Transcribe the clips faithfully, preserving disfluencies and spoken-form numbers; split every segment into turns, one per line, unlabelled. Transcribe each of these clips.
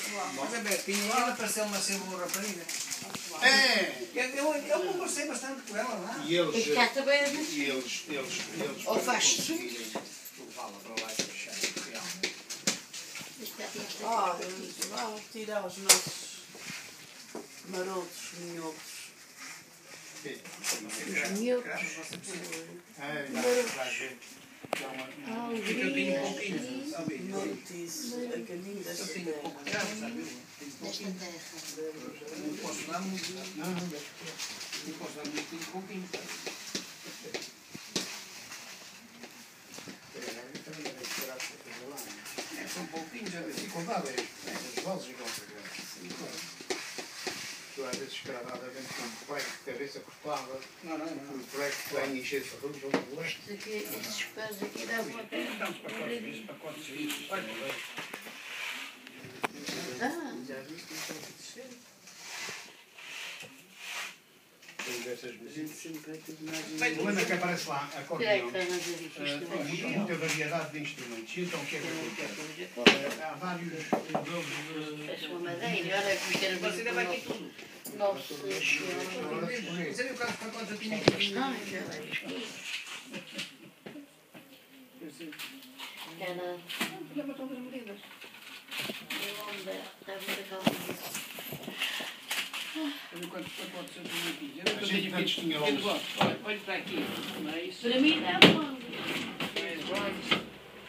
Mas a Betinha, ela pareceu-me ser uma rapariga.
É!
Eu, eu conversei bastante com ela lá.
E eles...
E cá também.
E eles... eles, eles
Ou faz
levá-la para lá e fechar.
Ah, vamos tirar os nossos marotos, minhotos.
Os miúdos.
É, vai ver.
Ah, os
Eu tenho um
miúdos.
pouquinho, sabe?
Notice, a caminho desta
Eu tenho pouco grave, sabe?
Desta terra.
Não posso dar muito. Não, não posso dar muito, tenho pouquinho. É, são pouquinhos, já disse.
Contava as vozes igual tu às vezes escravada dentro de um prego de cabeça cortava.
Não, não, não.
Um prego que vem encher de ferrugem, vamos lá.
Estes aqui, estes pés aqui dá para ter.
Dá uns pacotes disso, pacotes disso. Olha,
Ah,
Já viste um pouco de cheiro?
Tem dessas
A gente
visitas.
sempre é tudo mais...
O Lena que aparece lá,
será
acordeão.
que está mais difícil
Tem muita, muita variedade de instrumentos. E então o que é que acontece?
também?
Há vários modelos de...
Parece uma madeira, olha como quero
você
ver
leva
o
aqui tudo.
nosso chão.
Você viu quantos pacotes eu tinha aqui?
Não, já vai aqui. Era...
Leva todas as medidas.
Eu ando, está muito calmo.
Olha quantos pacotes eu tenho aqui.
A gente antes tinha
Olha,
onze.
olha, olha para aqui. Mais,
Para mim dá bom.
mais bases.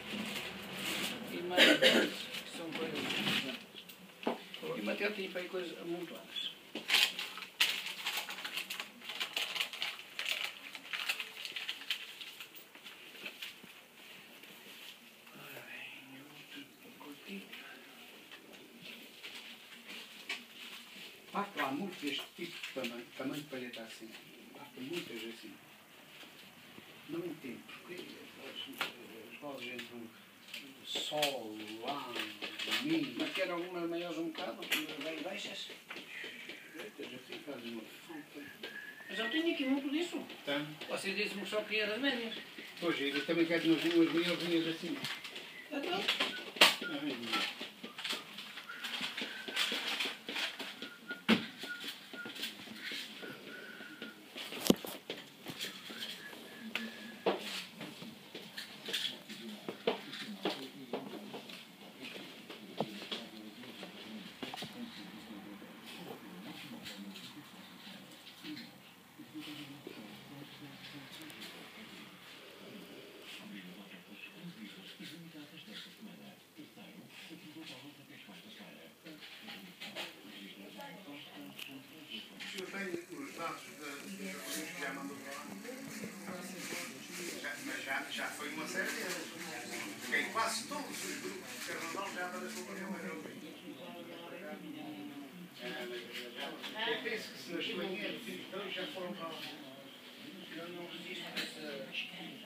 E mais bases, que são coisas. E o Mateus tinha para aí coisas amontoadas. Ora bem, outro pacotinho.
Há lá muito deste tipo de tamanho, tamanho de palheta assim. Há muitas assim. Não entendo porque as, as vozes entram sol, lá, mi.
Mas quero algumas maiores um bocado, bem baixas.
Eita, já fica fazendo uma fruta.
Mas eu tenho aqui muito disso.
Tá?
Você disse-me que só queria as médias.
Pois, eu também quero umas umas maiorzinhas assim.
Então,
Ai, o senhor tem os dados dos jogadores que já mandou para lá? Já, mas já, já foi uma série deles. Porque em quase todos os grupos de carnaval já apareceu para o meu. Eu penso que se nas manhãs os dois já foram para lá.
eu não resisto a essa...